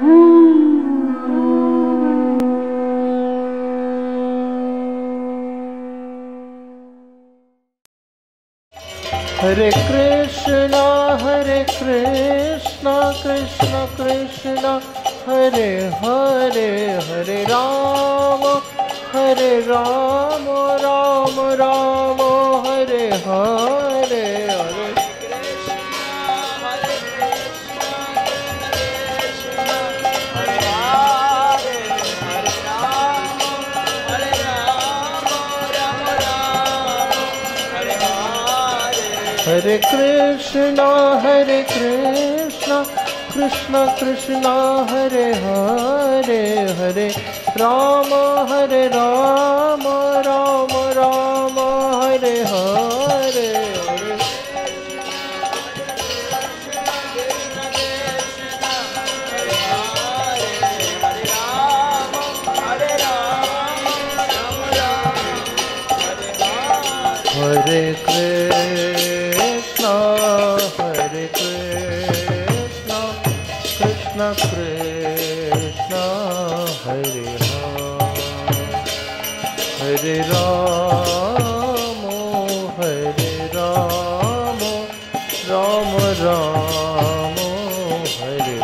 Hare Krishna, Krishna Krishna, Hare Hare, Hare Rama, Rama Rama, Hare Hare, Hare Hare Krishna, Krishna Krishna, Hare Hare, Hare Rama, Rama Rama, Hare Hare, Hare Hare Krishna, Krishna Krishna, Hare Hare Rama, Rama Rama, Hare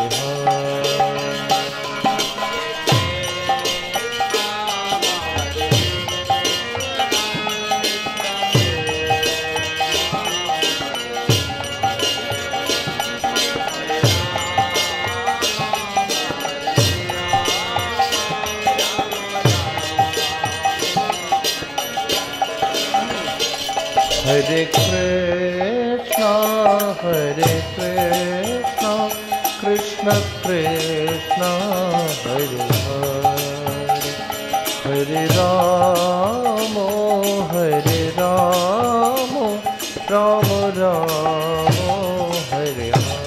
Hare Krishna, Krishna Krishna, Hare Hare Rama, Rama Rama, Hare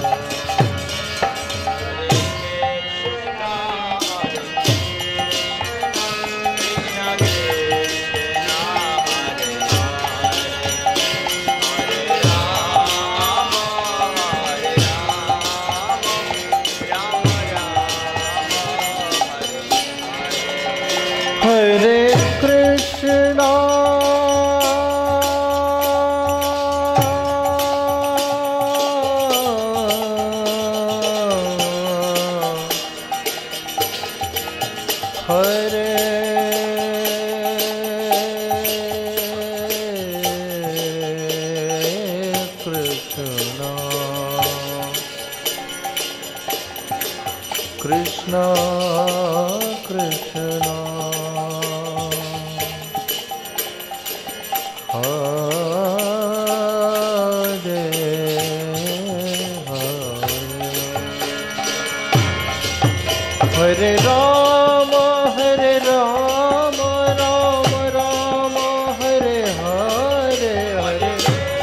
Hare Krishna, Hare Krishna, Krishna Krishna, Hare Rama, Rama Rama, Hare Hare, Hare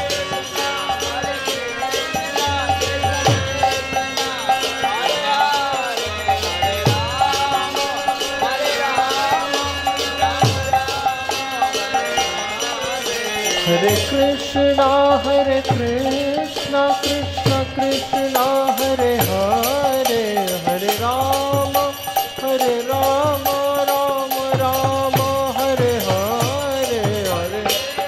Hare Krishna, Krishna Krishna, Hare Hare, Hare Rama, Rama Rama, Hare Hare, Hare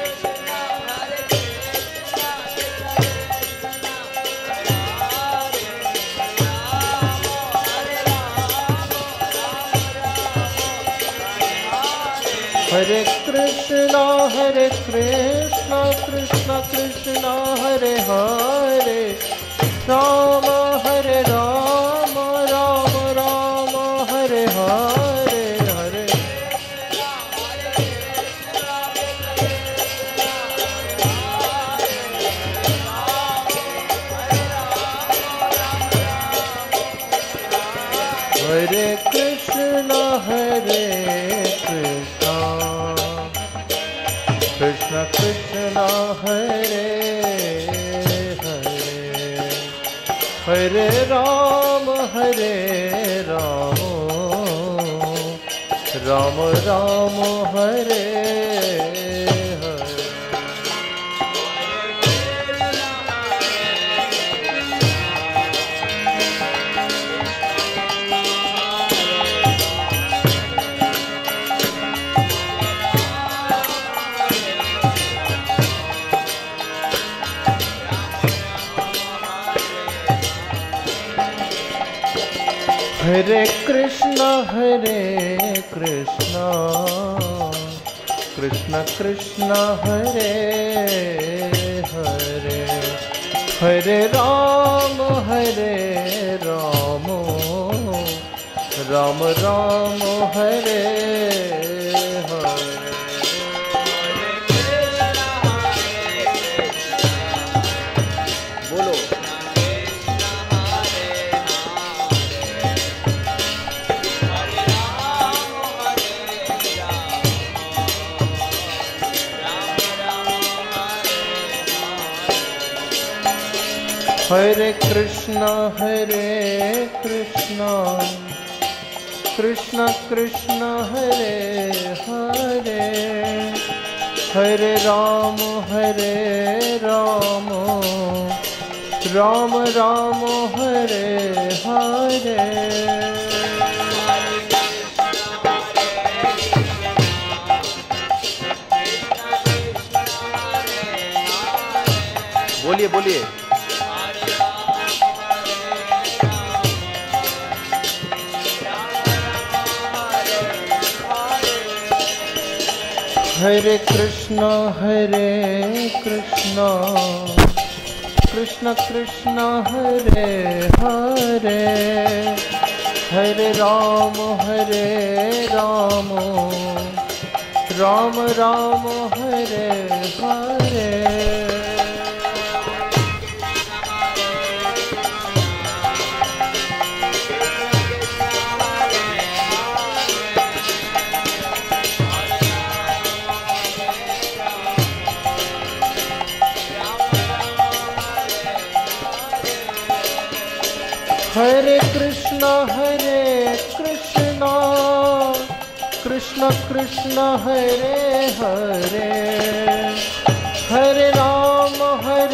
Hare Krishna, Krishna Krishna, Hare Hare Rama, Rama Rama, Hare Hare, Hare Hare Krishna, Krishna Krishna, Hare Hare, Hare Rama, Rama Rama, Hare Hare Hare Krishna, Krishna Krishna, Hare Hare, Hare Rama, Rama Rama, Hare Hare. बोलो Hare Krishna, Krishna Krishna, Hare Hare, Hare Rama, Rama Rama, Hare Hare. बोलिए बोलिए Hare Krishna, Krishna Krishna, Hare Hare, Hare Rama, Rama Rama, Hare Hare. Hare Krishna, Krishna Krishna, Hare Hare, Hare Rama,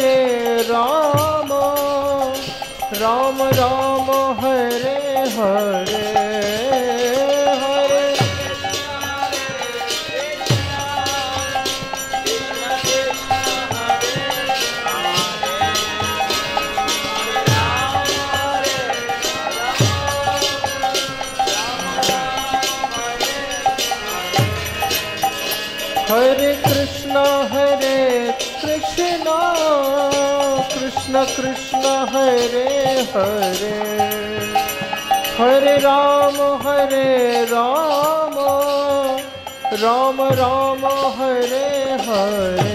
Rama Rama, Hare Hare. Hare Krishna, Krishna Krishna, Hare Hare, Hare Rama, Rama Rama, Hare Hare.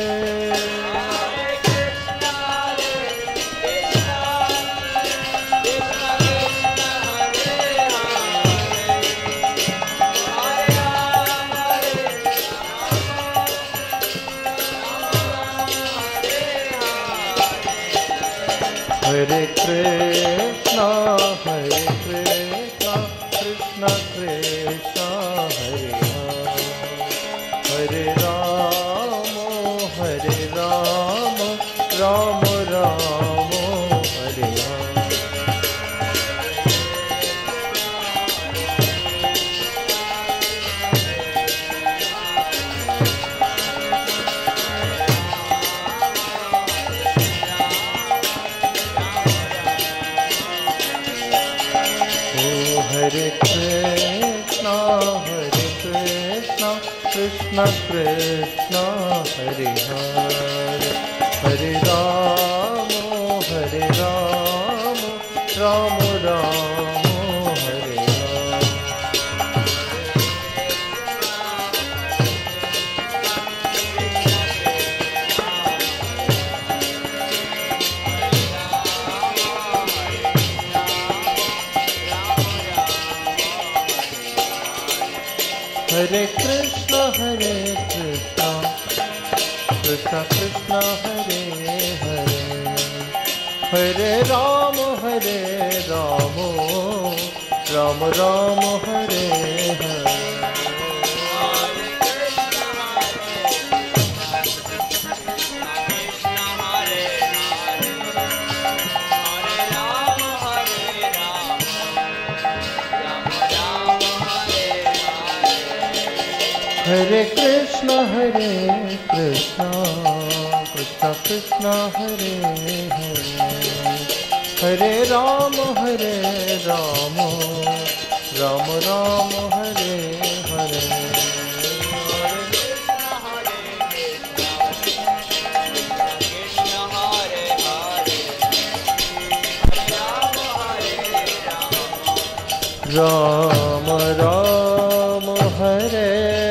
Hare Krishna, Krishna Krishna, Hare Hare, Hare Rama, Rama Rama, Hare Hare. Hare Krishna, Krishna Krishna, Hare Hare, Hare Rama, Rama Rama, Hare Hare. Hare Krishna, Krishna Krishna, Hare Hare, Hare Rama, Rama Rama, Hare Hare. Hare Krishna, Krishna Krishna, Hare Hare, हरे राम राम राम हरे हरे राम राम हरे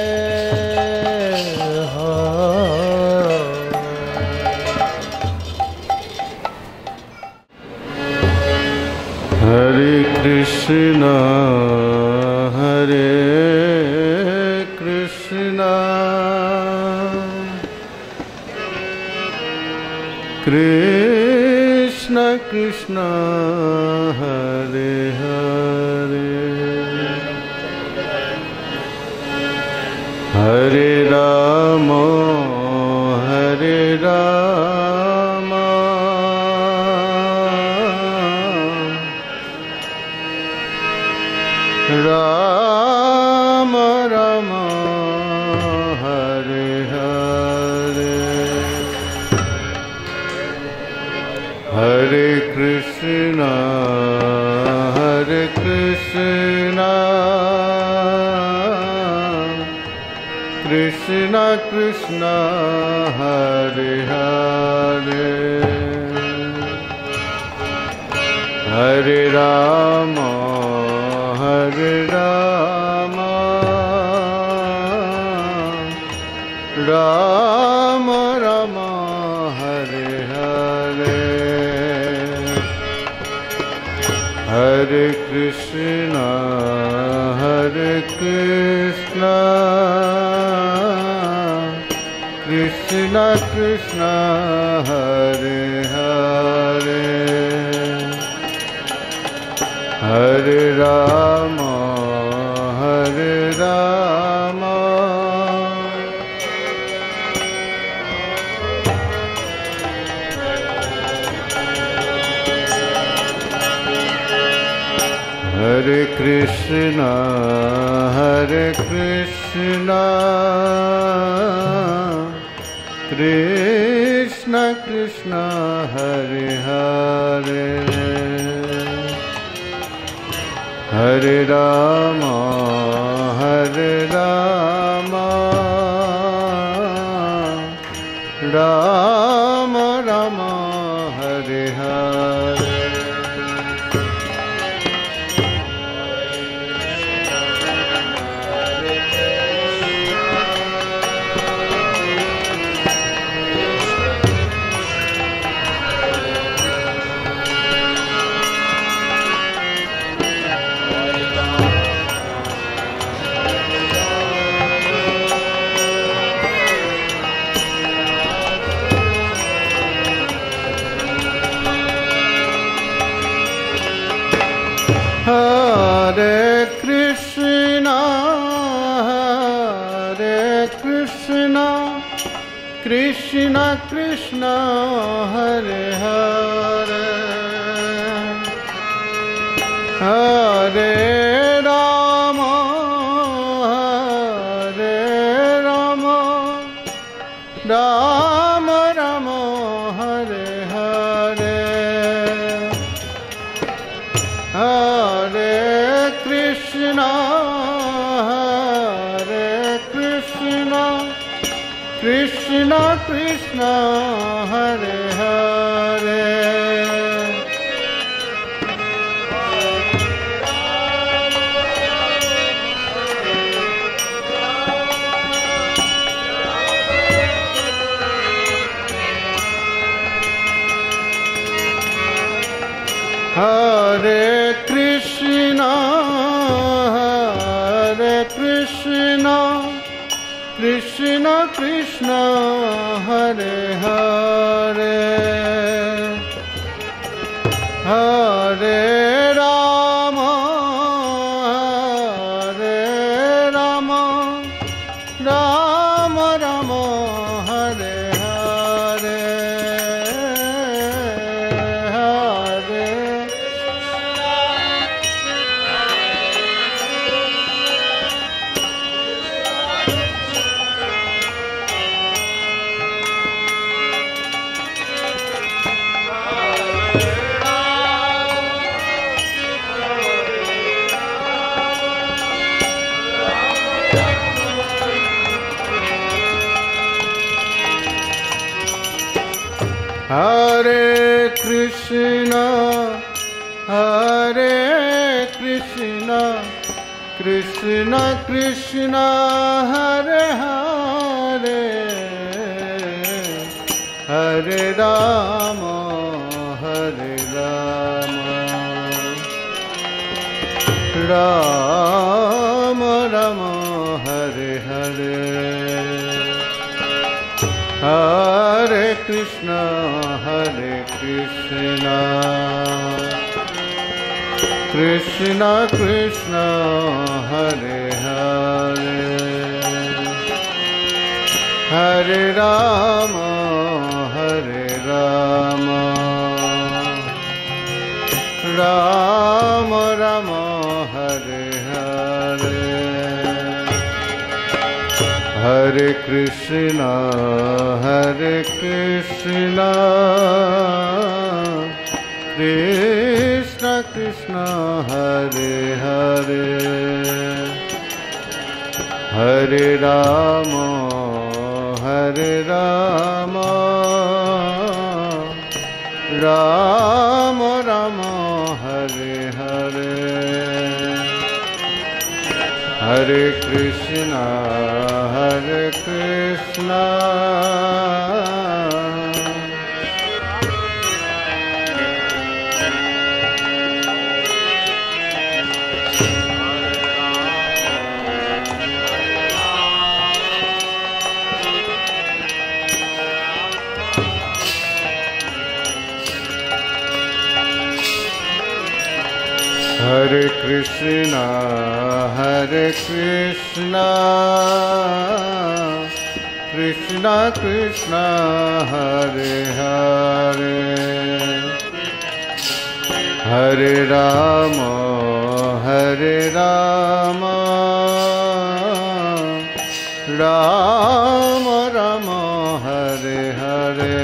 हरे कृष्णा हरे कृष्णा कृष्ण कृष्ण हरे हरे हरे राम राम राम हरे हरे हरे कृष्णा कृष्ण कृष्ण हरे हरे हरे राम राम राम हरे हरे हरे कृष्णा कृष्ण कृष्ण हरे हरे हरे राम हरे Krishna Krishna Krishna Hare Hare Hare Ram Ram Ram Hare Hare Hare Krishna Krishna Krishna Hare Hare Hare Ram Ram Ram Hare Hare Hare Krishna Krishna Krishna Hare Hare Hare Krishna Krishna Krishna Hare Hare Hare Ram Ram Ram Hare Hare Hare Hare Krishna, Hare Krishna, Krishna Krishna, Hare Hare, Hare Rama, Hare Rama, Rama Rama, Hare Hare, Hare Krishna, Hare Krishna, Krishna Krishna, Hare Hare, Hare Rama, Hare Rama, Rama Rama, Hare Hare, Hare Krishna, Hare Krishna, Krishna Krishna, Hare Hare, Hare Rama, Hare Rama, Rama Rama, Hare Hare, Hare Krishna, Hare Krishna, Hare Krishna, Hare Krishna, Krishna Krishna, Hare Hare, Hare Rama, Hare Rama, Rama Rama, Hare Hare,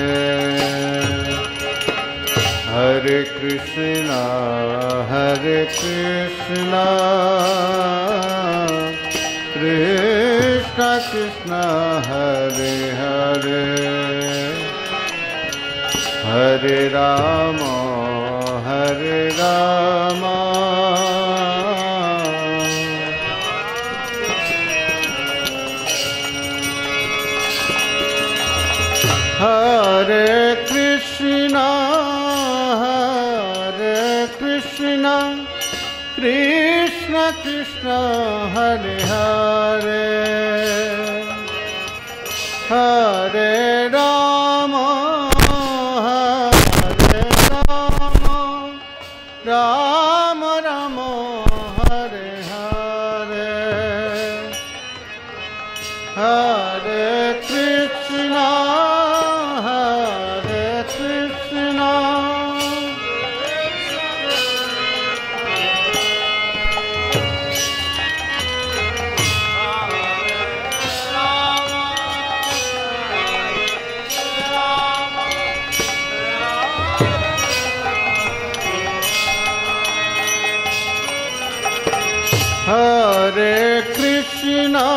Hare Krishna, Hare Krishna, Krishna Krishna, Hare Hare, Hare Rama, Hare Rama, Hare Krishna, Hare Krishna, Krishna Krishna, Hare Hare, Hare Rama, Hare Rama, Rama Rama, Hare Hare, Hare Krishna, Hare Krishna, Hare Krishna,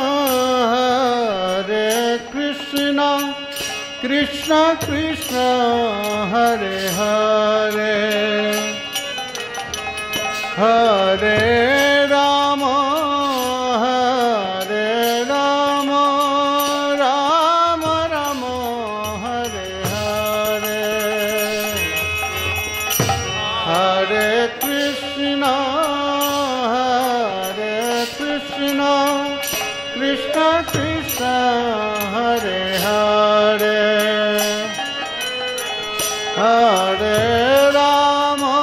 Hare Krishna, Krishna Krishna, Hare Hare, Hare Rama, Hare Rama, Rama Rama, Hare Hare, Hare Krishna, Hare Krishna, Krishna Krishna, Hare Hare, Hare Rama,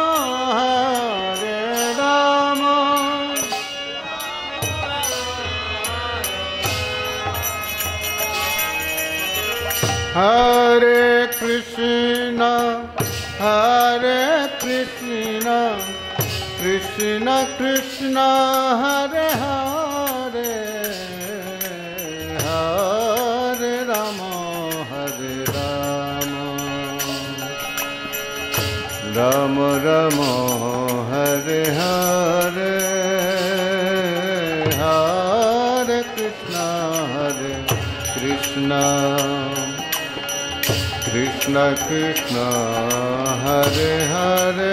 Hare Rama, Hare Krishna, Hare Krishna, Krishna Krishna, Hare Hare, Hare Rama, Hare Rama, Rama Rama, Hare Hare, Hare Krishna, Krishna Krishna Krishna Hare Hare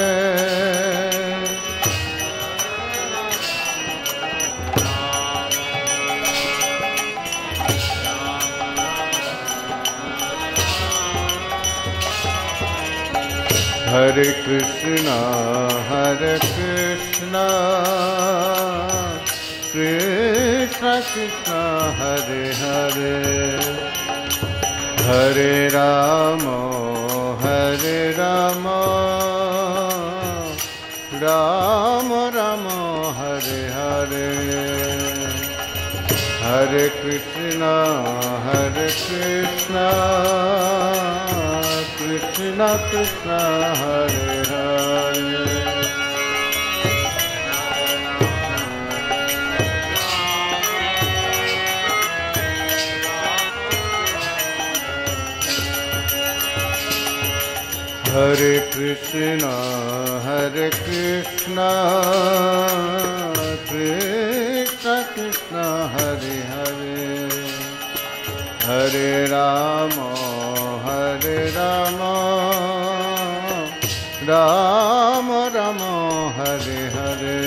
Hare Krishna Krishna Krishna Hare Hare Hare Rama Rama Rama Hare Hare Hare Krishna Krishna Krishna Hare Hare Hare Krishna Krishna Krishna Hare Hare Hare Rama Rama Rama Hare Hare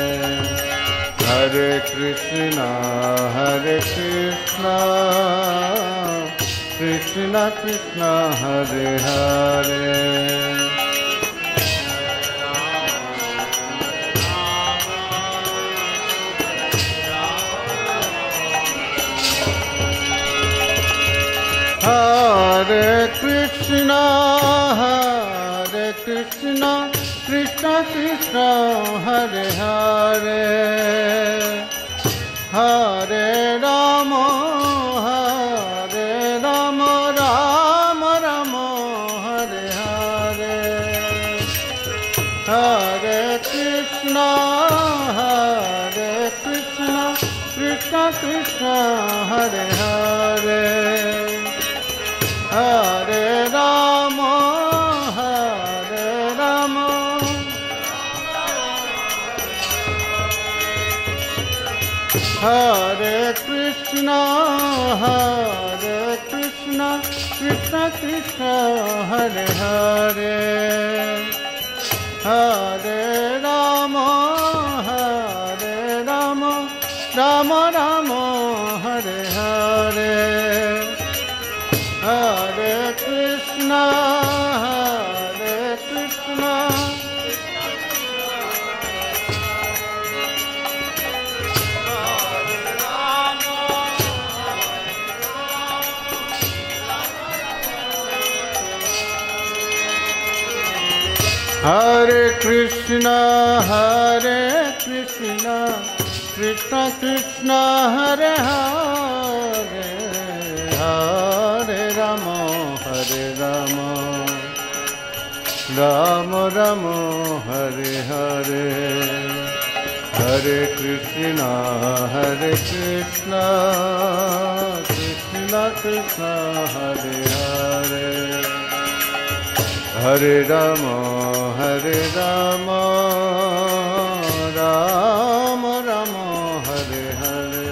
Hare Krishna Krishna Krishna Hare Hare Hare Krishna Krishna Krishna Hare Hare Hare Rama Rama Rama Hare Hare Hare Krishna Krishna Krishna Hare Hare Hare Rama Hare Krishna Krishna Krishna Hare Hare Hare Rama Rama Rama Hare Hare Hare Krishna Hare Krishna Krishna Krishna Hare Hare Hare Rama Rama Rama Hare Hare Hare Krishna Krishna Krishna Hare Hare Hare Rama Rama Rama Hare Hare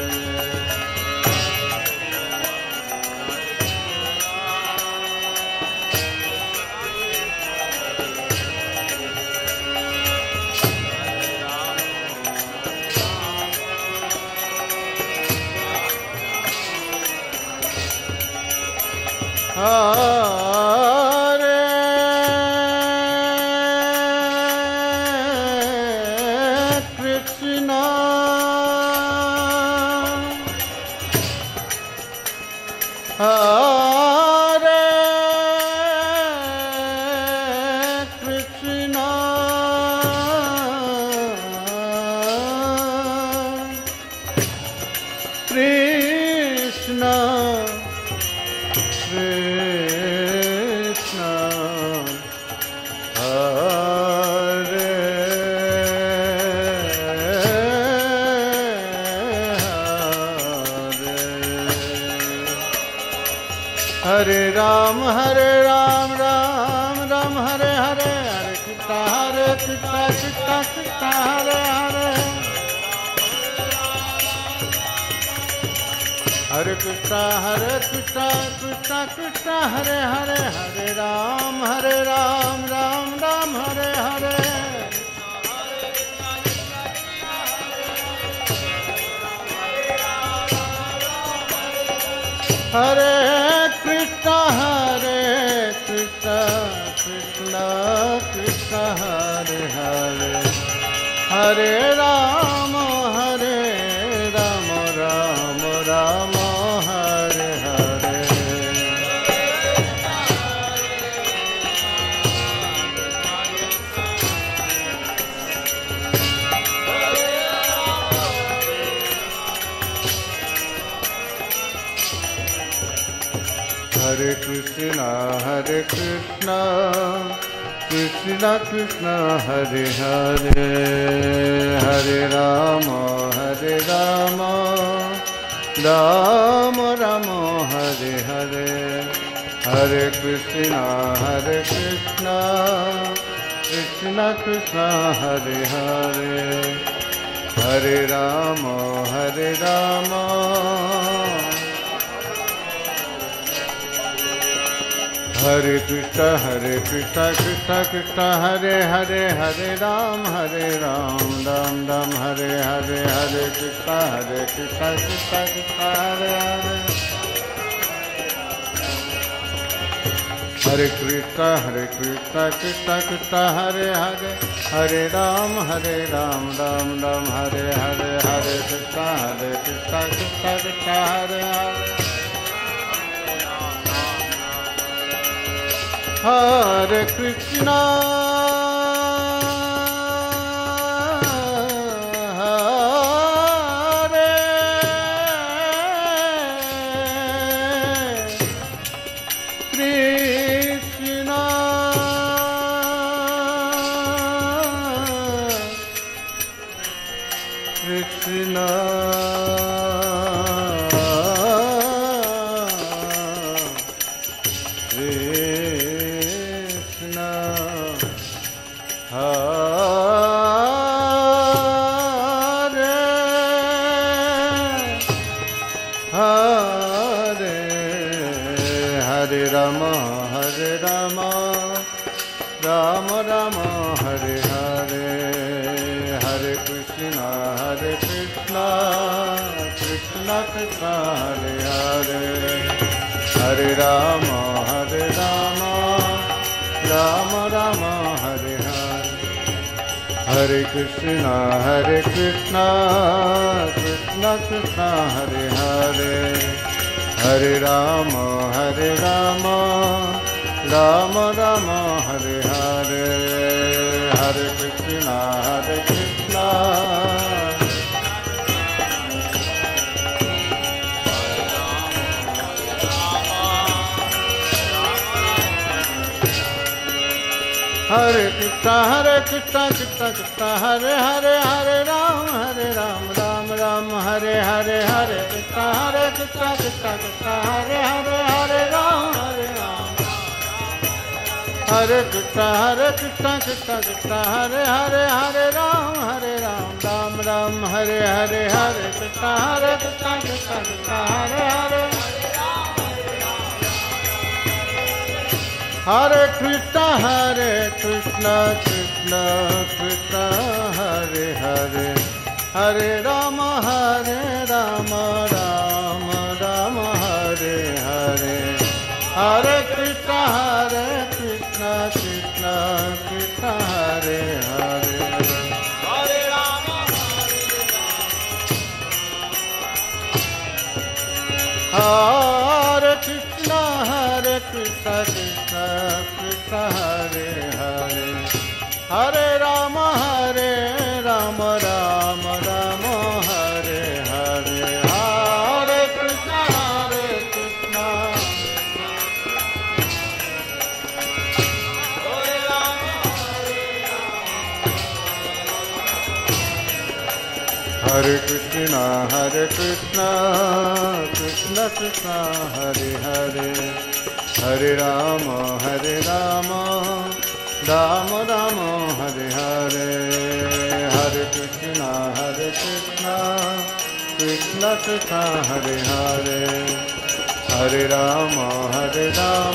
Hare Ram Ram Ram Hare Hare Hare Krishna Krishna Krishna Hare Hare Hare Krishna, Krishna Krishna, Hare Hare, Hare Ram, Ram Ram, Hare Hare. Hare Krishna, Krishna Krishna, Hare Hare, Hare Ram, Ram Ram, Hare Hare. Hare Krishna, Krishna Krishna, Hare Hare, Hare Rama, Ram Ram, Hare Hare, Hare Krishna, Krishna Krishna, Hare Hare, Hare Rama, Hare Krishna, Krishna Krishna, Hare Hare, Hare Ram, Ram Ram, Hare Hare, Hare Krishna, Krishna Krishna, Hare Hare. Hare Krishna, Krishna Krishna, Hare Hare, Hare Ram, Ram Ram, Hare Hare, Hare Krishna, Krishna Krishna, Hare Hare. Hare Krishna, Krishna Ram Ram, Hare Hare, Hare Krishna, Krishna Krishna, Hare Hare, Hare Rama, Ram Ram, Hare Hare, Hare Krishna, Krishna Krishna, Hare Hare, Hare Rama, Ram Ram, Hare Hare, Hare Krishna, Krishna. Hare Krishna, Krishna Krishna, Hare Hare, Hare Ram, Ram Ram, Hare Hare, Hare Krishna, Krishna Krishna, Hare Hare, Hare Ram, Hare Krishna, Krishna Krishna, Hare Hare, Hare Ram, Ram Ram, Hare Hare, Hare Krishna, Krishna Krishna, Hare Hare. Hare Krishna, Krishna Krishna, Hare Hare, Hare Rama, Ram Ram, Hare Hare, Hare Krishna, Krishna Krishna, Hare Hare, Hare Rama, Hare Krishna, Krishna Krishna, Hare Hare, Hare Rama, Ram Ram, Hare Hare, Hare Krishna, Krishna. Hare Krishna, Krishna Krishna, Hare Hare, Hare Rama, Ram Ram, Hare Hare, Hare Krishna, Krishna Krishna Hare Hare Hare Ram Ram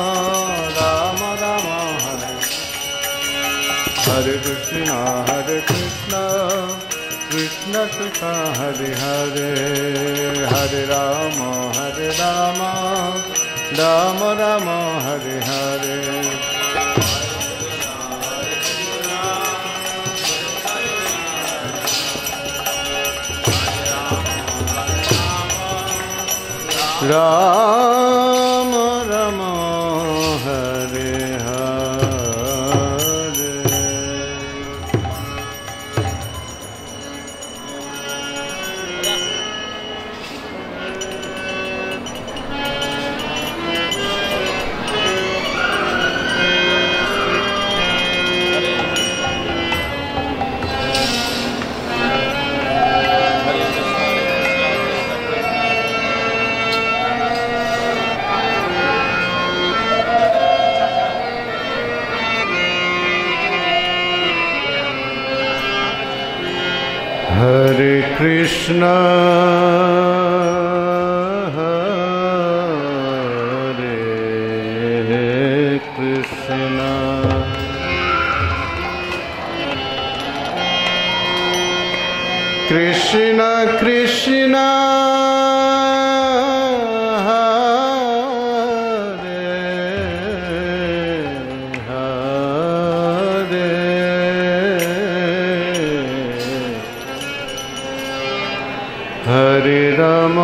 Ram Hare Hare Krishna Krishna Krishna Hare Hare Hare Ram Ram Ram Hare Hare Ram Ram Hare Hare Hare Krishna Krishna Krishna हरे राम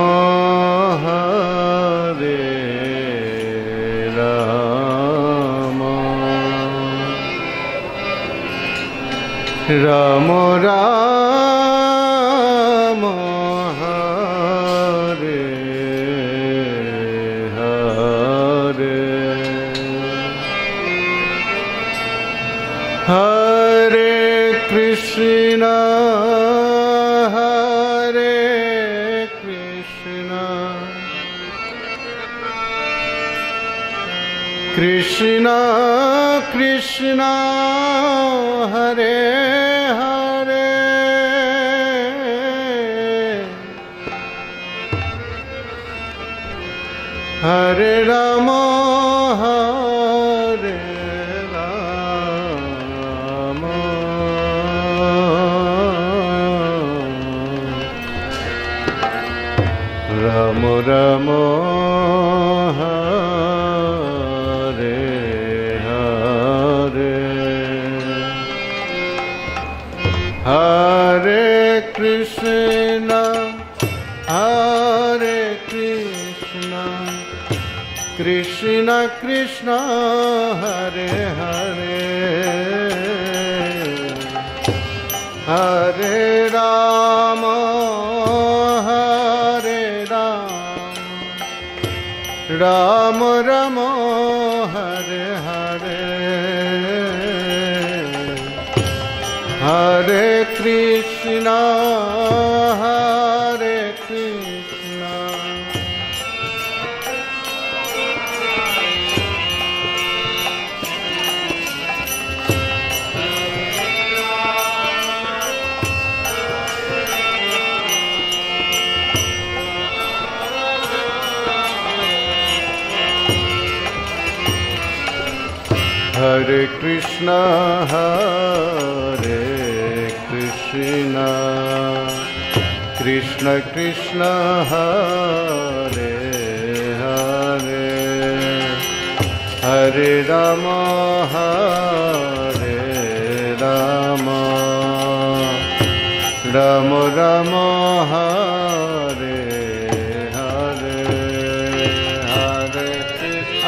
राम राम हरे हरे हरे कृष्ण कृष्ण कृष्ण हरे हरे हरे राम राम राम हरे कृष्ण कृष्ण कृष्ण हरे हरे हरे राम राम राम हरे हरे हरे कृष्ण हरे कृष्ण कृष्ण कृष्ण हरे हरे हरे राम राम राम हरे हरे हरे कृष्ण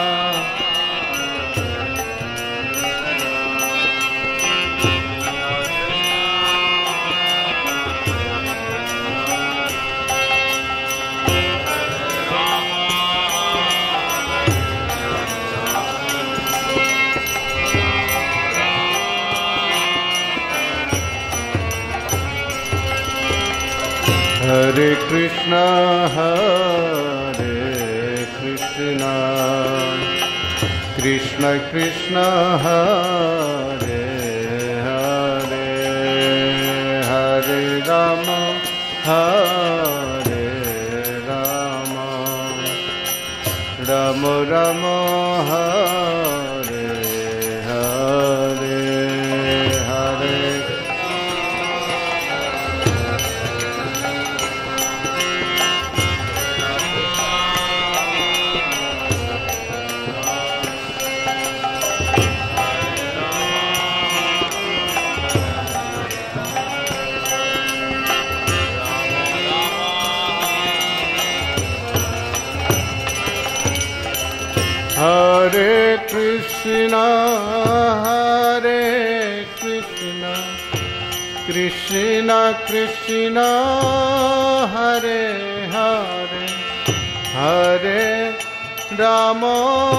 हरे Krishna Krishna Krishna Hare Hare Hare Ram Rama Hare Hare Hare Hare Krishna, Krishna Krishna, Hare Hare, Hare Rama,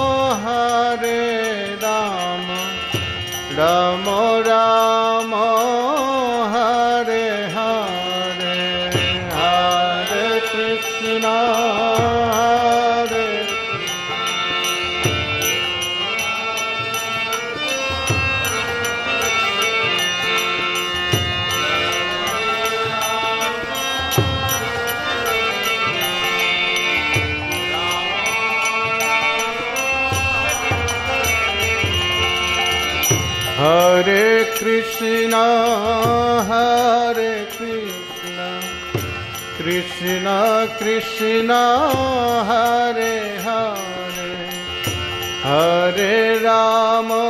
Rama Rama, Hare Hare, Hare Krishna, Hare Krishna, Krishna Krishna, Hare Hare, Hare Rama,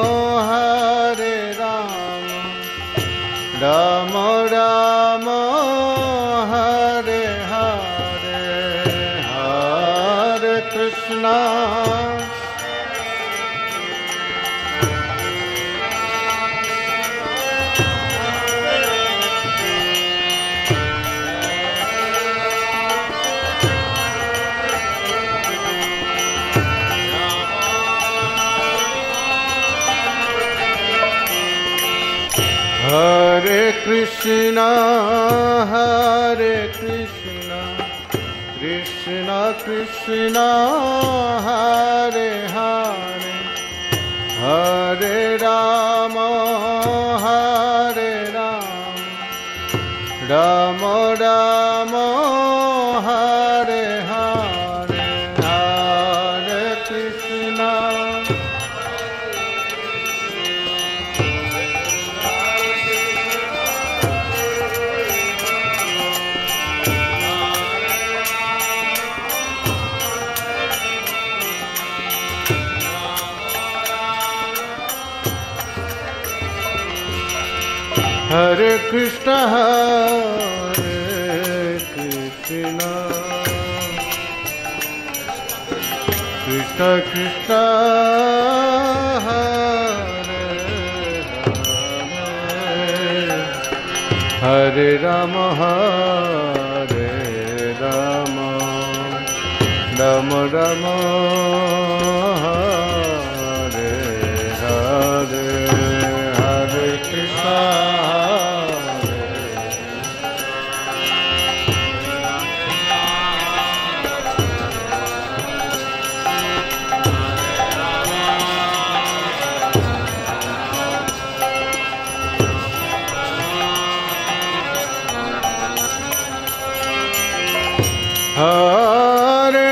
Rama Rama, Hare Hare, Hare Krishna. Hare Krishna, Krishna Krishna, Hare Hare, Hare Rama, Rama Rama, Hare Hare, Hare Krishna. Hare Krishna, Krishna Krishna, Hare Hare, Hare Rama, Rama Rama, Hare Hare, Hare Krishna. Hare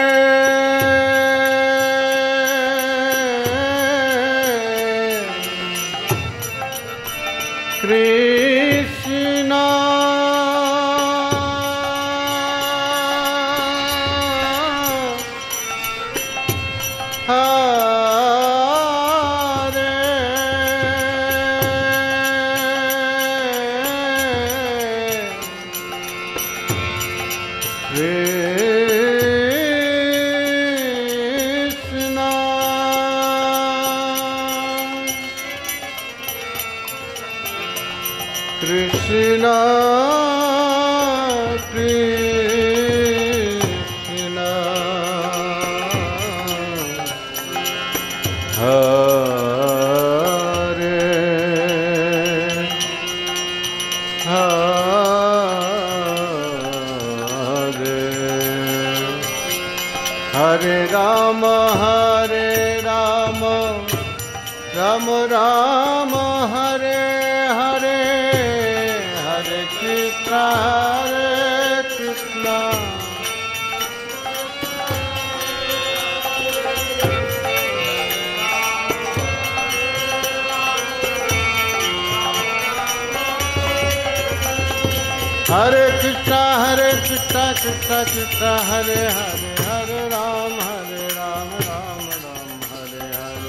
Krishna, Krishna Krishna, Hare Hare, Hare Rama, Rama Rama, Hare Hare, Hare Krishna, Hare Krishna Krishna Krishna Hare Hare Hare Ram Ram Ram Hare Hare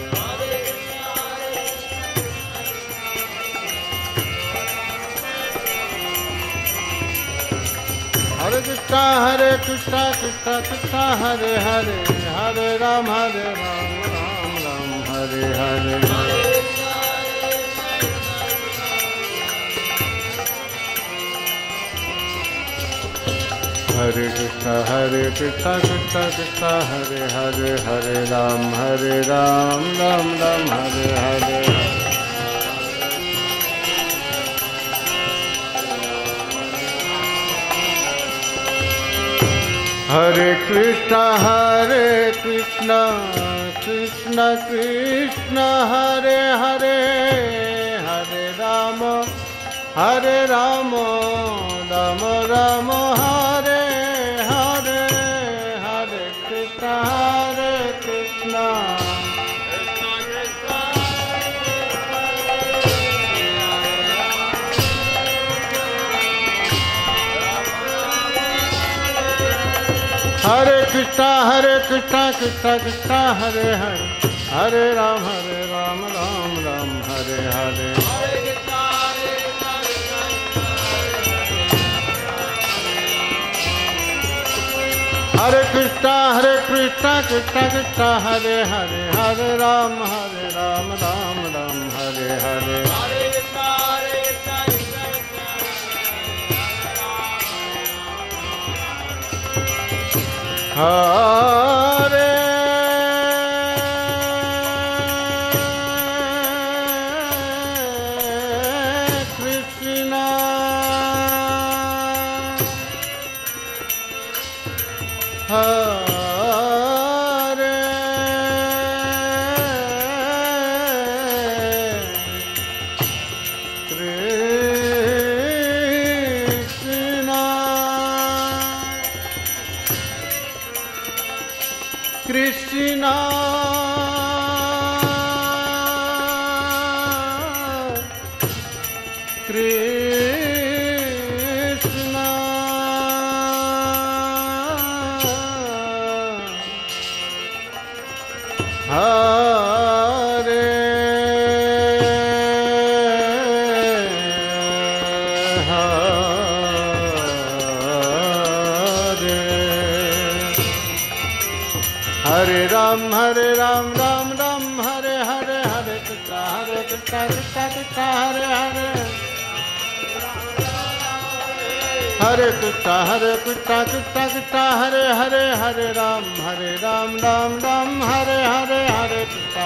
Hare Krishna Krishna Krishna Hare Hare Hare Ram Ram Hare Hare Hare Krishna Krishna Krishna Hare Hare Hare Ram Ram Hare Hare Hare Krishna Krishna Krishna Hare Hare Hare Ram Ram Hare Hare Hare Krishna Hare Krishna Krishna Hare Hare Hare Ram Ram Hare Hare Hare Krishna Krishna Hare Hare Hare Ram Ram Hare Hare Hare Krishna Hare Krishna Krishna Hare Hare Ram Ram Hare Hare Hare Krishna Krishna Hare Hare Hare Krishna Krishna Hare Hare Hare Ram Ram Hare Hare Hare Krishna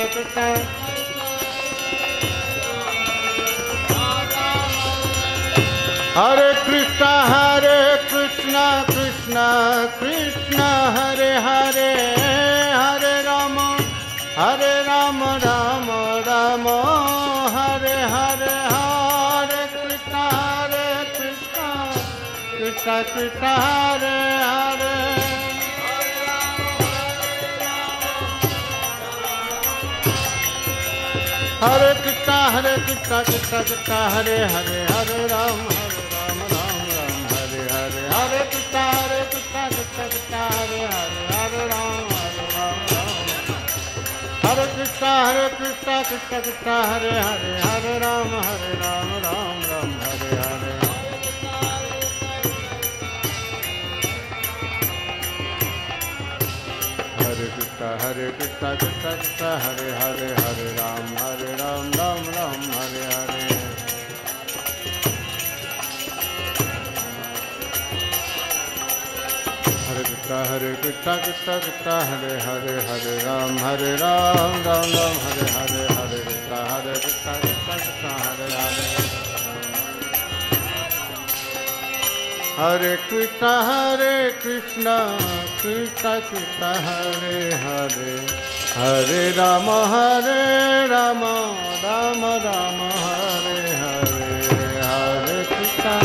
Hare Krishna Krishna Hare Hare Hare Ram Ram Hare Hare Hare Krishna Krishna Hare Hare Hare Krishna Hare Hare Hare Ram Hare Hare Krishna Hare Hare Ram Hare Krishna Hare Hare Ram Hare Hare Hare Krishna Hare Hare Ram Ram Hare Hare Hare Krishna Hare Hare Ram Ram Hare Hare Hare Krishna Hare Hare Hare Krishna Krishna Hare Hare Hare Ram Ram Hare Hare Hare Krishna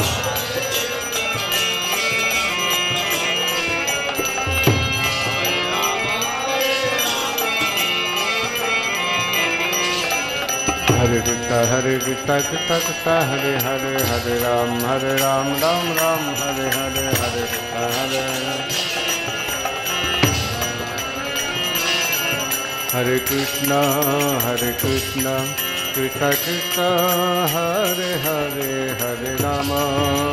Hare Hare Krishna Krishna Krishna Hare Hare Hare Ram Ram Ram Hare Hare Hare Krishna Hare Hare Krishna Krishna Krishna Hare Hare Hare Rama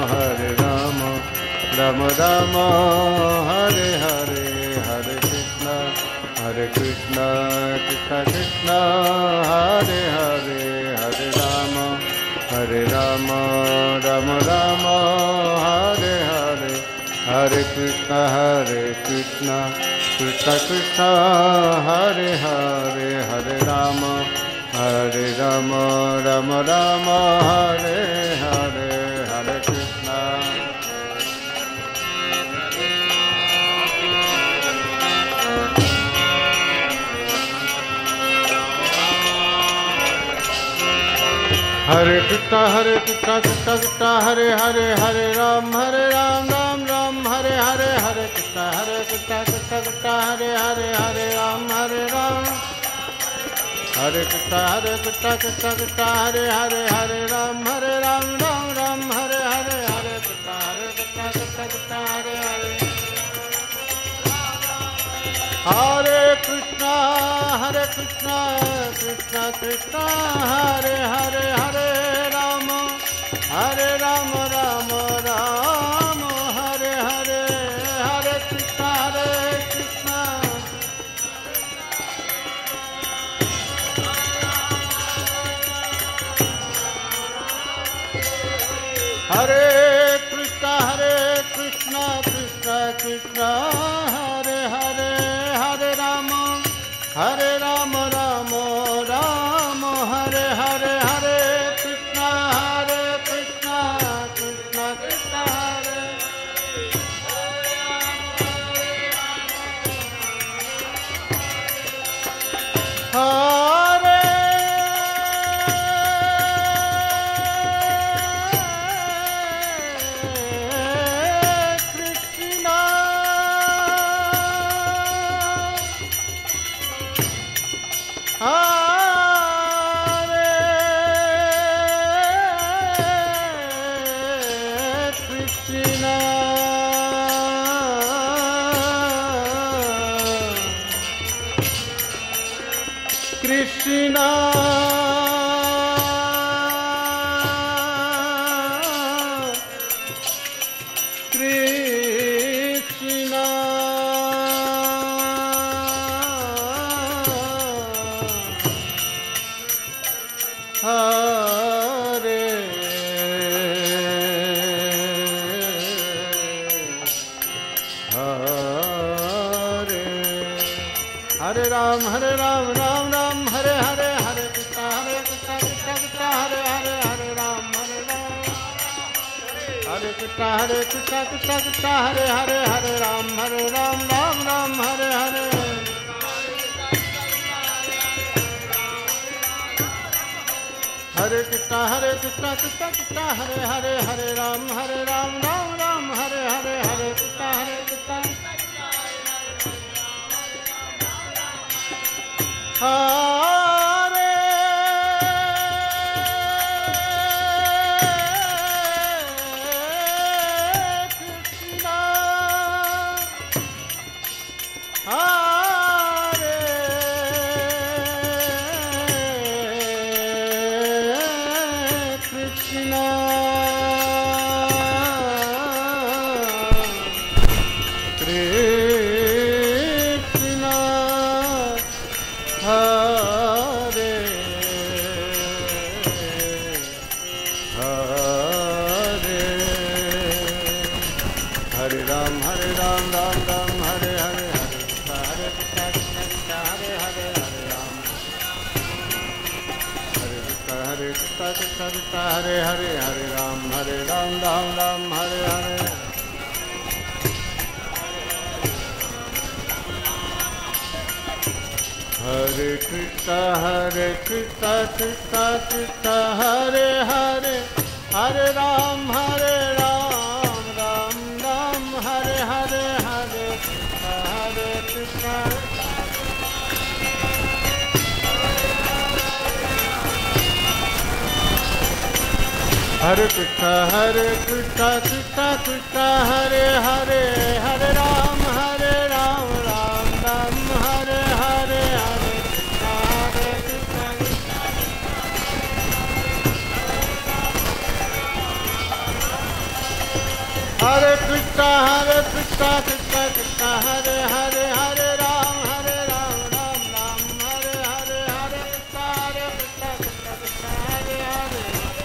Rama Rama Hare Hare Hare Krishna Krishna Krishna Hare Hare Hare Rama Rama Rama Hare Hare Hare Krishna Krishna Krishna Hare Hare Hare Rama Rama Rama Hare Hare Hare Krishna Hare Krishna Krishna Krishna Hare Hare Hare Ram Ram Hare Hare Hare Krishna Krishna Krishna Hare Hare Hare Ram Hare Krishna Krishna Krishna Hare Hare Hare Ram Hare Hare Hare Krishna Krishna Krishna Hare Hare Hare Krishna Krishna Krishna Hare Hare Hare Rama Rama Rama Hare Hare Hare Krishna Hare Krishna Krishna Krishna Hare Hare Hare Rama Rama Rama Hare Hare Hare Krishna Krishna Krishna Hare Hare Krishna Krishna Hare Hare Ram Ram Hare Hare Hare Krishna Krishna Hare Hare Ram Hare Krishna Krishna Hare Hare Ram Ram Hare Hare Hare Krishna Krishna Hare Hare Ram Ram Hare Hare Hare Krishna Hare Krishna Hare Krishna Hare Ram Ram Hare Hare Hare Krishna Hare Ram Hare Krishna Hare Ram Ram Hare Hare Hare Krishna Krishna Hare Hare Hare Ram Ram Hare Hare Hare Krishna Hare Krishna Krishna Krishna Hare Hare, Hare Ram Ram Ram Hare Hare, Hare Krishna Hare Krishna Krishna Krishna Hare Hare, Hare Ram Ram Ram Hare Hare, Hare Krishna Krishna Krishna Hare Hare.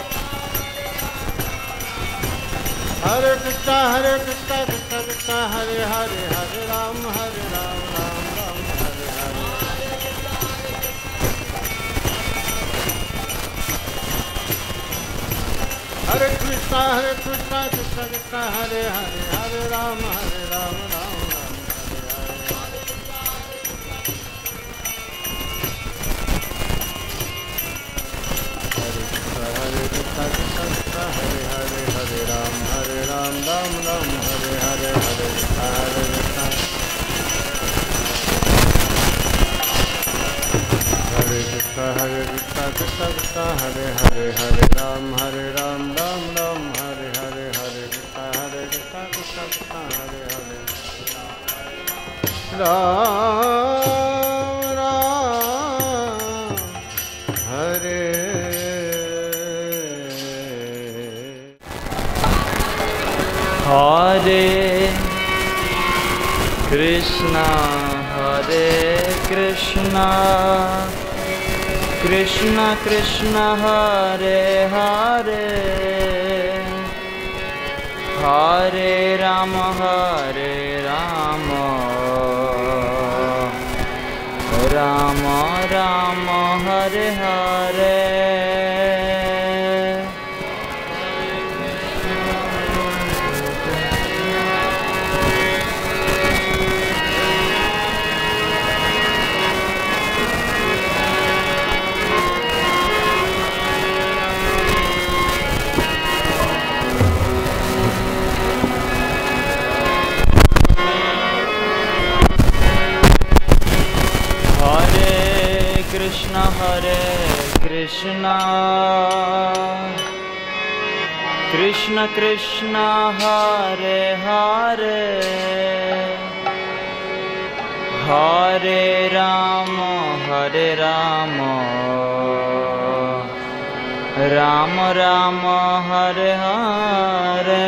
Hare Krishna Krishna Krishna Hare Hare, Hare Ram Ram Ram Hare Hare. Hare Krishna Krishna Krishna Hare Hare, Hare Ram Ram Ram Hare Hare. Hare Krishna Krishna Hare Hare, Hare Ram Ram Ram Hare Hare, Hare Krishna Krishna. Hare Krishna Krishna Hare Hare, Hare Ram Ram Hare Hare, Hare Krishna Krishna Hare Hare. Ram Ram Hare. Hare Krishna Krishna Krishna Hare Hare, Hare Rama Rama Rama Hare Hare. Krishna Hare Krishna Krishna Krishna Hare Hare, Hare Rama Rama Rama Hare Hare.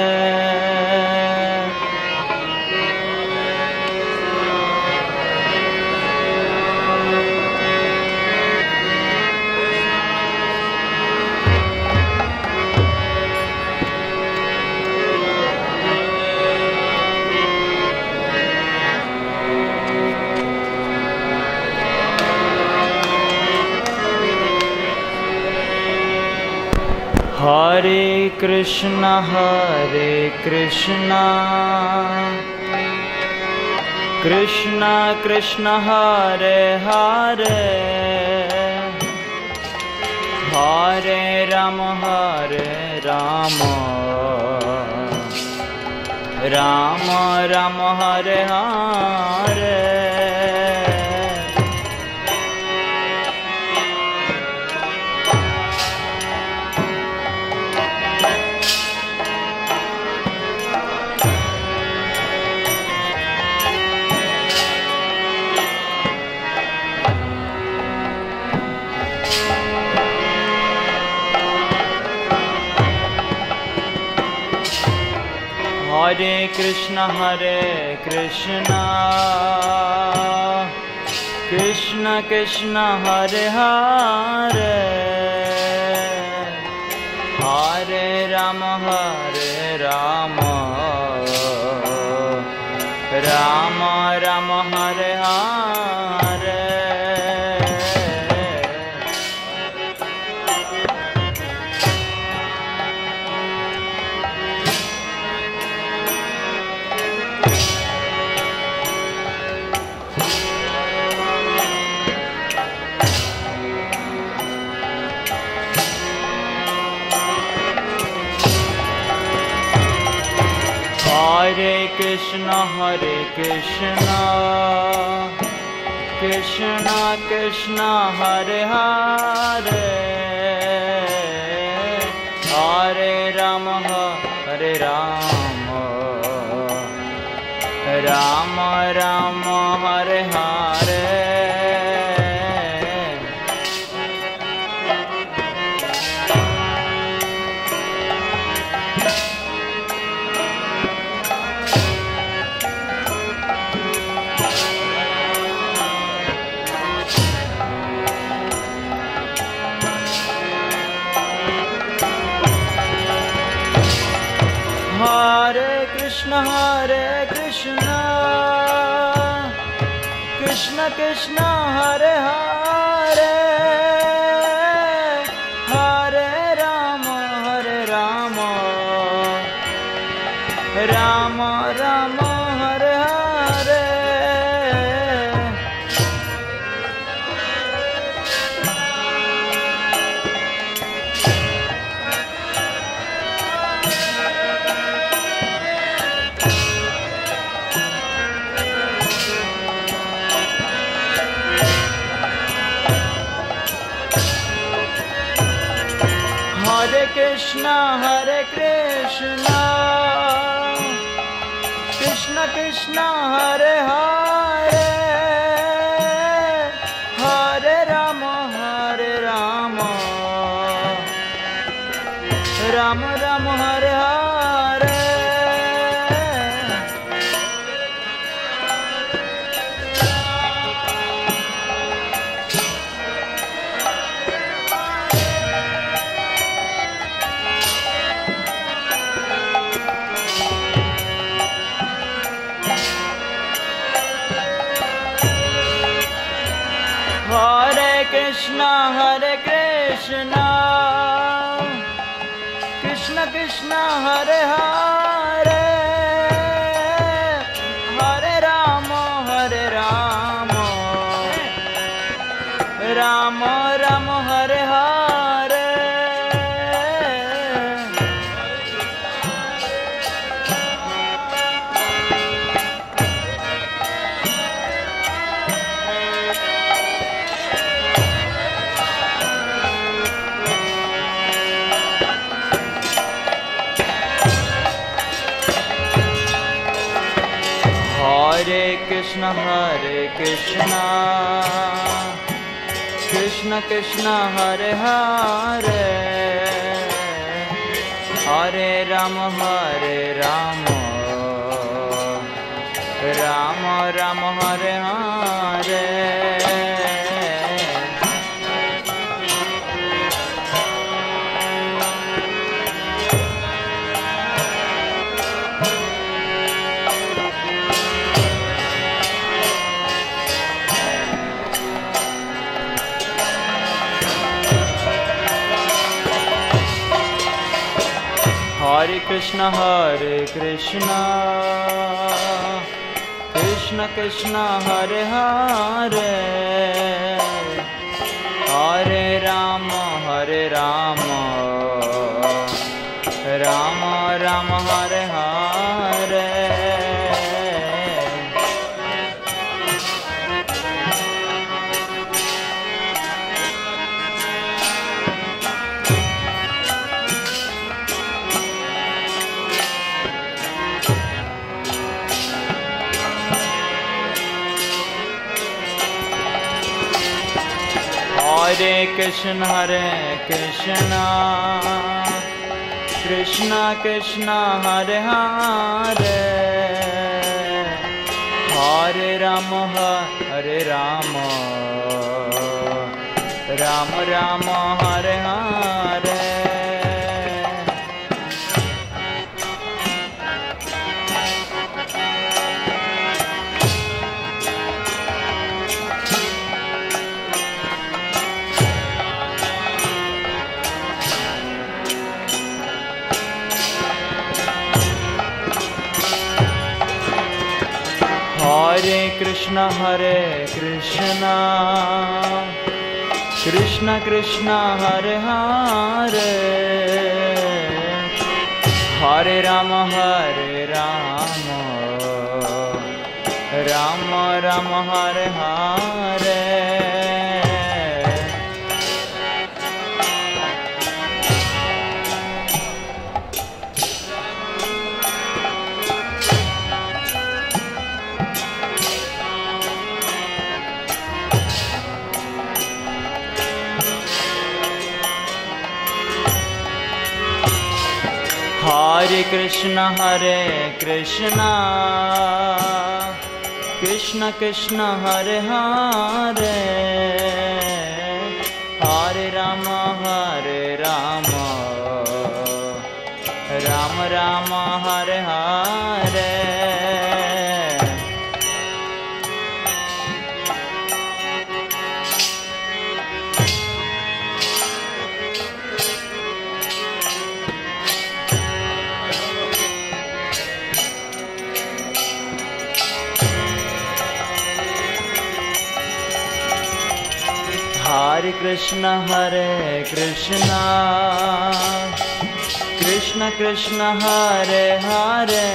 Hare Krishna Krishna Krishna Hare Hare, Hare Rama Rama Rama Hare Hare. Hare Krishna Krishna Krishna Hare Hare, Hare Rama Rama Rama Hare Hare. Hare Krishna Krishna Krishna Hare Hare, Hare Rama Hare Rama Rama Rama Hare Hare Hare Krishna Krishna Krishna Hare Hare Hare Rama Rama Rama Hare Hare Hare Krishna Krishna Krishna Hare Hare Hare Rama Rama Rama Hare Hare Hare Krishna Krishna Krishna Hare Hare Hare Rama Rama Rama Hare Hare Hare Krishna Krishna Krishna Hare Hare Hare Rama Rama Rama Hare Hare Hare Krishna Krishna Krishna Hare Hare Hare Rama Rama Rama Hare Hare Hare Krishna Krishna Krishna Hare Hare Hare Rama Rama Rama Hare Hare Hare Krishna Krishna Krishna Hare Hare Hare Rama Rama Rama Hare Hare Hare Krishna, Krishna Krishna, Hare Hare, Hare Rama, Rama Rama, Hare Hare. Hare Krishna, Krishna Krishna, Hare Hare,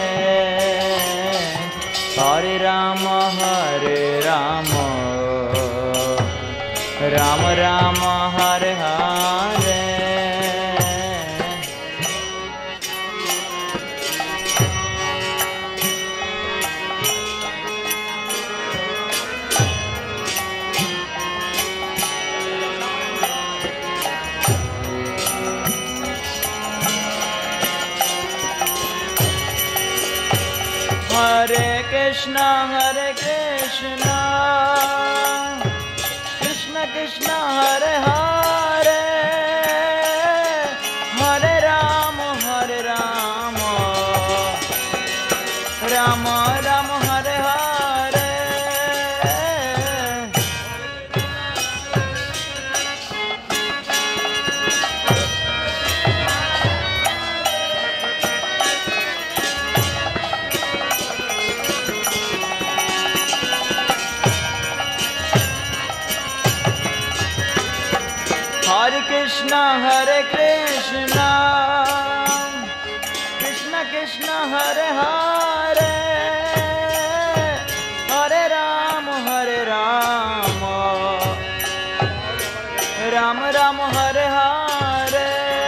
Hare Rama, Rama Rama, Hare Hare. Hare Krishna, Krishna Krishna, Hare Hare, Hare Rama, Rama Rama, Hare Hare. Hare Krishna, Krishna Krishna, Hare Hare, Hare Rama, Rama Rama, Hare Hare.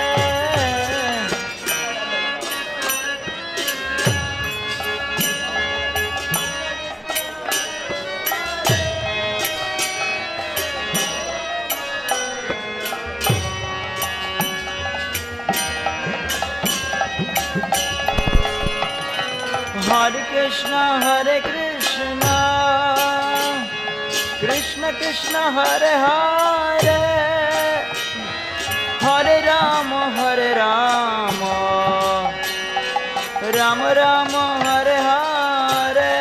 Hare Krishna, Krishna Krishna, Hare Hare, Hare Rama, Rama Rama, Hare Hare.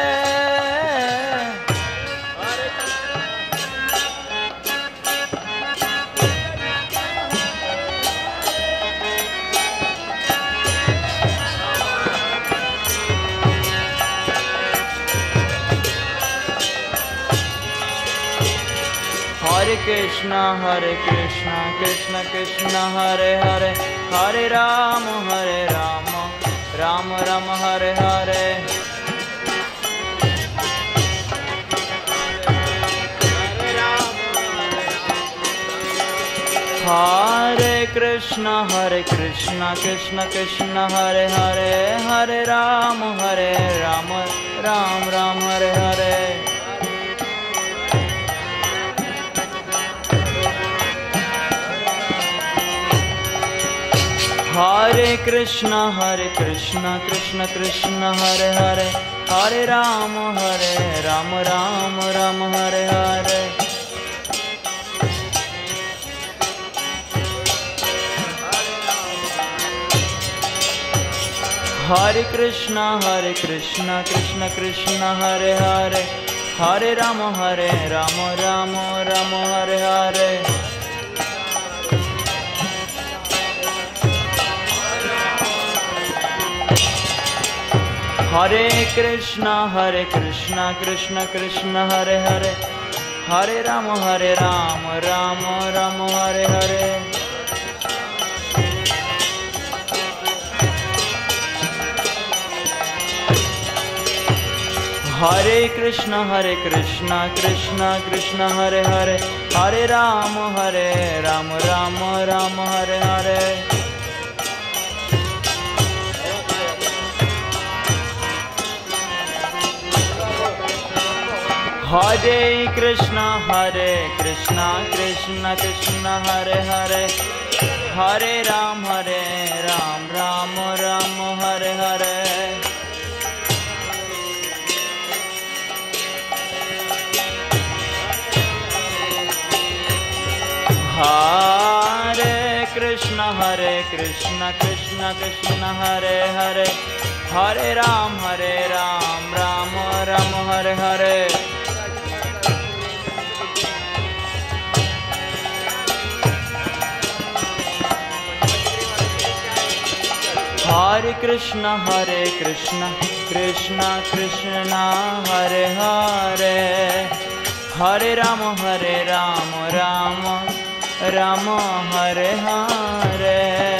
Hare Krishna, Krishna Krishna, Hare Hare, Hare Rama, Rama Rama, Hare Hare. Hare Krishna, Krishna Krishna, Hare Hare, Hare Rama, Rama Rama, Hare Hare. Hare Krishna, Krishna Krishna, Hare Hare, Hare Rama, Rama Rama, Hare Hare. Hare Krishna, Krishna Krishna, Hare Hare, Hare Rama, Rama Rama, Hare Hare. Hare Krishna, Krishna Krishna, Hare Hare, Hare Rama, Rama Rama, Hare Hare. Hare Krishna, Krishna Krishna, Hare Hare, Hare Rama, Rama Rama, Hare Hare. Hare Krishna, Krishna Krishna, Hare Hare, Hare Rama, Rama Rama, Krishna Krishna Krishna Hare Hare, हरे राम राम राम हरे हरे। हरे कृष्ण कृष्ण कृष्ण हरे हरे, हरे राम राम राम हरे हरे।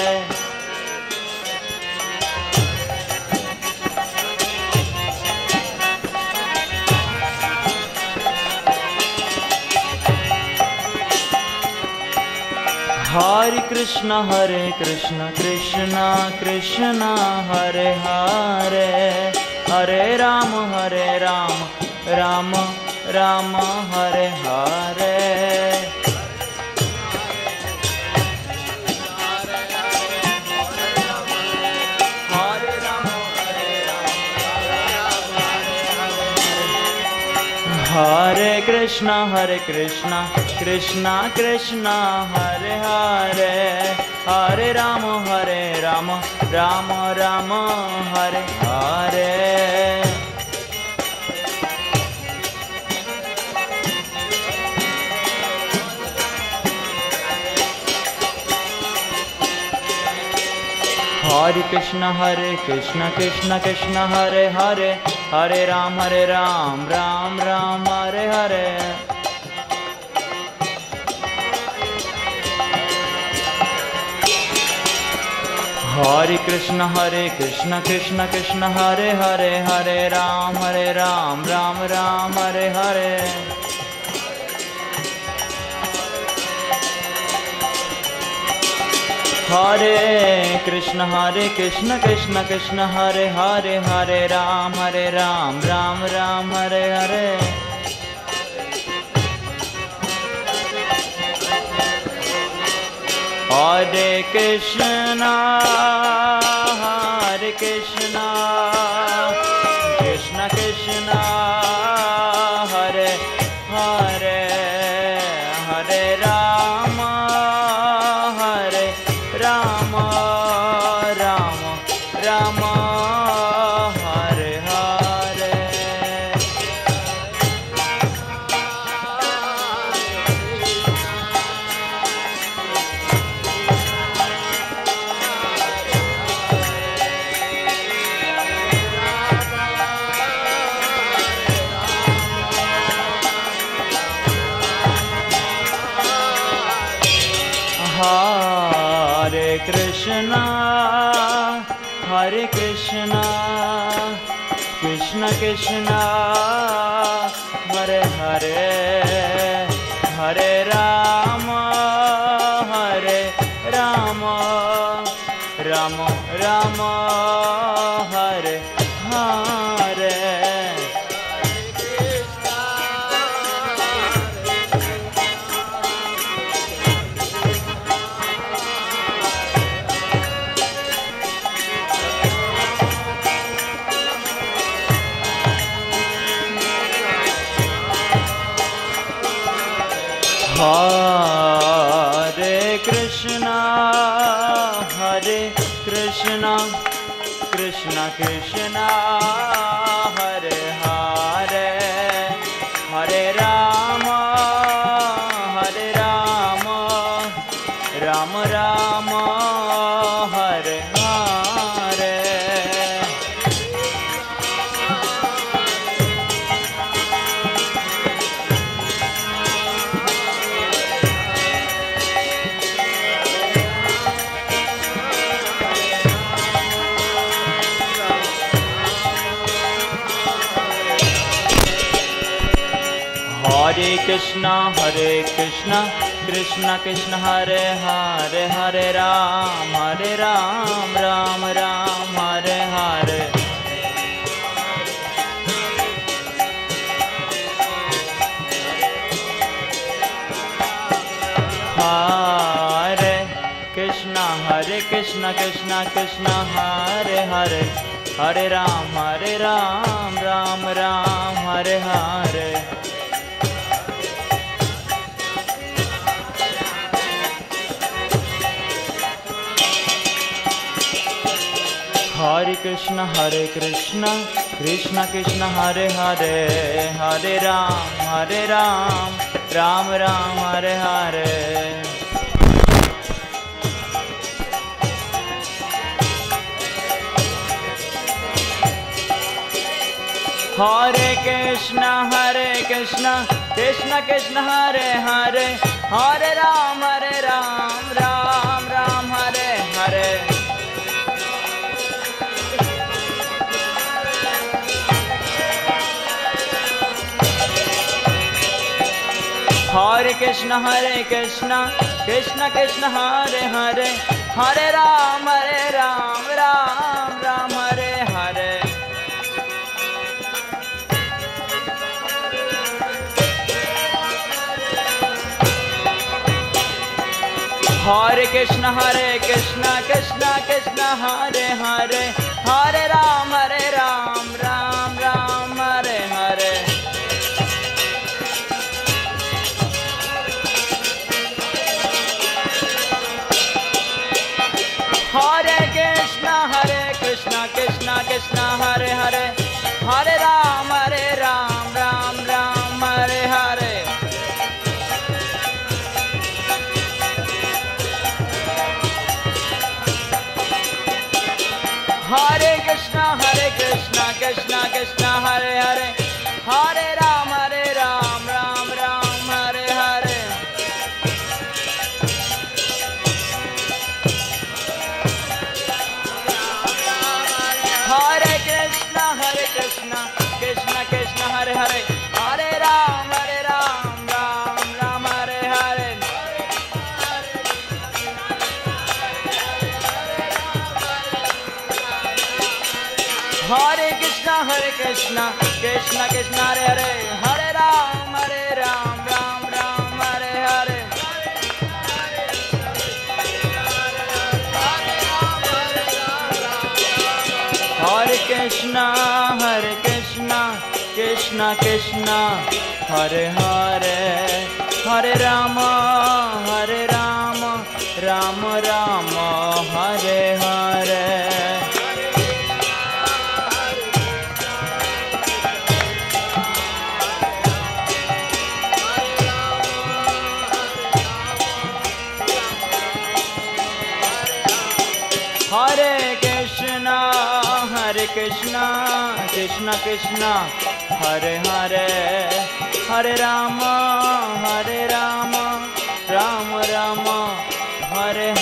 हरे कृष्ण कृष्ण कृष्ण हरे हरे, हरे राम राम राम हरे हरे। हरे कृष्ण कृष्ण कृष्ण हरे हरे, हरे राम राम राम हरे हरे। हरे कृष्ण कृष्ण कृष्ण हरे हरे, हरे राम राम राम हरे हरे। हरे कृष्ण कृष्ण कृष्ण हरे हरे, हरे राम राम राम हरे हरे। हरे कृष्ण कृष्ण कृष्ण हरे हरे, हरे राम राम राम हरे हरे। हरे कृष्ण कृष्ण कृष्ण हरे हरे, हरे Ram Ram Ram Hare Hare. Hare Krishna Krishna Krishna Hare Hare, Hare Rama Rama Rama Hare Hare। Hare Krishna Krishna Krishna Hare Hare, Hare Rama Rama Rama Hare Hare। Hare Krishna Krishna Krishna Hare Hare, Hare Ram Ram Ram Hare Hare। Hare Krishna Krishna Krishna Hare Hare, Hare Ram Ram Ram Hare Hare। Hare Krishna, Krishna Krishna Hare Hare, Hare Ram, Ram Ram Hare Hare. Hare Krishna, Krishna Krishna Hare Hare, Hare Ram, Ram Ram Hare Hare. Hare Krishna, Krishna Krishna Hare Hare, Hare Ram, Ram Ram Hare Hare. Hare Krishna, Krishna Krishna Hare Hare, Hare Ram, Ram Ram Hare Hare. Hare Krishna, Krishna Krishna Hare Hare, Hare Ram, Ram Ram Hare Hare. Hare Krishna, Krishna Krishna Hare Hare, Hare Ram, Ram Ram Hare Hare. Hare Krishna, Krishna Krishna Hare Hare, Hare Ram, Ram Ram Hare Hare. Hare Krishna, Krishna Krishna Hare Hare, Hare Ram, Ram Ram Hare Hare. Hare Krishna, Krishna Krishna Hare Hare, Hare Rama, Rama Rama Hare Hare. Hare Krishna, Krishna Krishna Hare Hare, Hare Rama, Rama Rama Hare